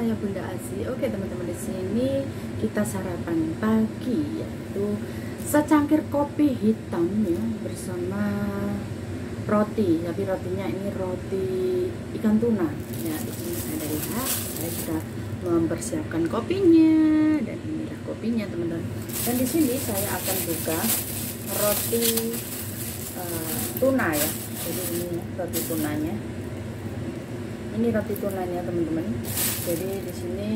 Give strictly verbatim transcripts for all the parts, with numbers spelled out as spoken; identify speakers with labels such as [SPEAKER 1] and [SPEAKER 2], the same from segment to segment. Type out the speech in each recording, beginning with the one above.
[SPEAKER 1] saya Bunda Azi. Oke teman-teman, di sini kita sarapan pagi yaitu secangkir kopi hitam ya bersama roti. Tapi rotinya ini roti ikan tuna. Ya, di sini ada lihat, saya sudah mempersiapkan kopinya dan inilah kopinya teman-teman. Dan di sini saya akan buka roti uh, tuna ya. Jadi ini roti tunanya. Ini roti tunanya teman-teman. Jadi di sini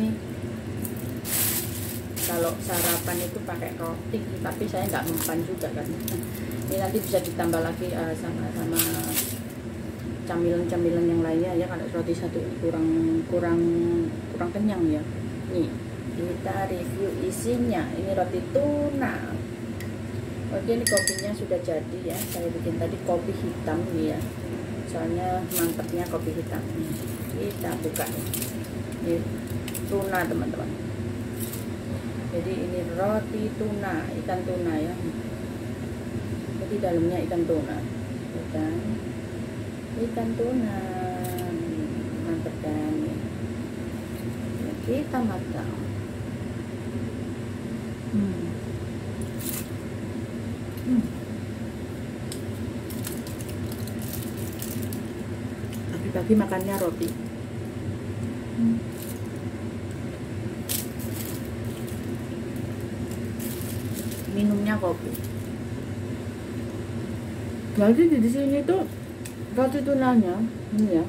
[SPEAKER 1] kalau sarapan itu pakai roti, tapi saya nggak mempan juga kan. Ini nanti bisa ditambah lagi uh, sama sama camilan-camilan yang lainnya ya. Kalau roti satu ini kurang kurang kurang kenyang ya. Nih kita review isinya. Ini roti tuna. Oke, ini kopinya sudah jadi ya. Saya bikin tadi kopi hitam nih ya. Soalnya mantepnya kopi hitam. Kita buka ini tuna teman-teman. Jadi ini roti tuna, ikan tuna ya. Jadi dalamnya ikan tuna, ikan ikan tuna, mantep kan ya. Kita makan. Hmm. Hmm. Pagi-pagi makannya roti. Hmm. Minumnya kopi. Jadi di sini tuh roti tunanya ini ya.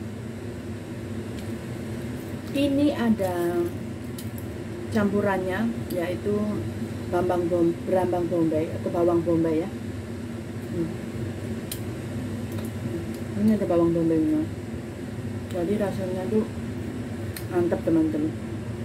[SPEAKER 1] Ini ada campurannya yaitu bambang bom, berambang bombay atau bawang bombay ya. Hmm. Ini ada bawang bombaynya. Jadi rasanya tuh mantap teman-teman.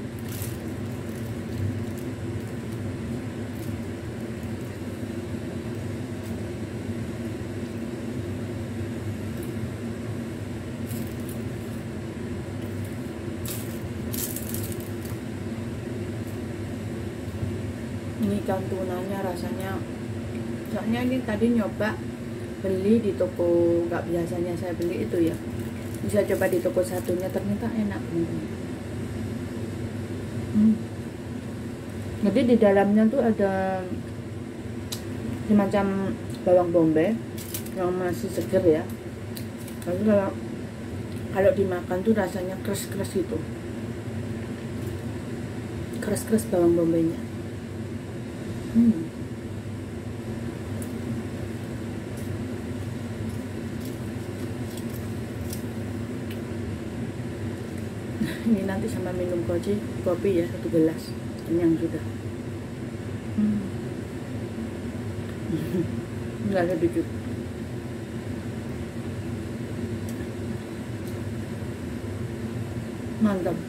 [SPEAKER 1] Ini ikan tunanya rasanya, soalnya ini tadi nyoba beli di toko nggak biasanya saya beli itu ya. Bisa coba di toko satunya, ternyata enak. Hmm. Jadi di dalamnya tuh ada semacam bawang bombay yang masih seger ya. Lalu kalau kalau dimakan tuh rasanya keras-keras gitu, keras-keras bawang bombaynya. Hmm. Ini nanti sama minum kopi, kopi ya satu gelas, kenyang sudah. Hmm. Nggak ada sedikit. Mantap.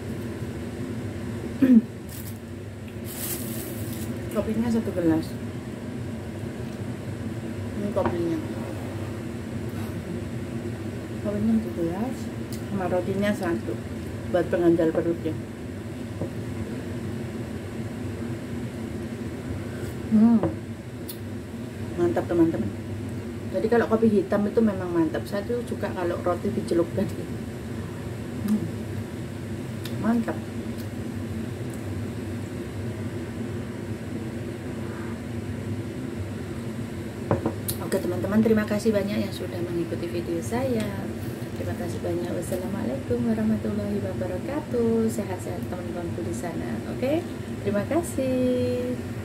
[SPEAKER 1] Kopinya satu gelas. Ini kopinya. Kopinya satu gelas, sama rotinya satu. Buat penganjal perutnya. Hmm, mantap teman-teman. Jadi kalau kopi hitam itu memang mantap. Saya tuh suka kalau roti dicelupkan. Hmm, mantap. Oke teman-teman, terima kasih banyak yang sudah mengikuti video saya. Terima kasih banyak. Wassalamualaikum warahmatullahi wabarakatuh. Sehat-sehat teman-temanku di sana. Oke, terima kasih.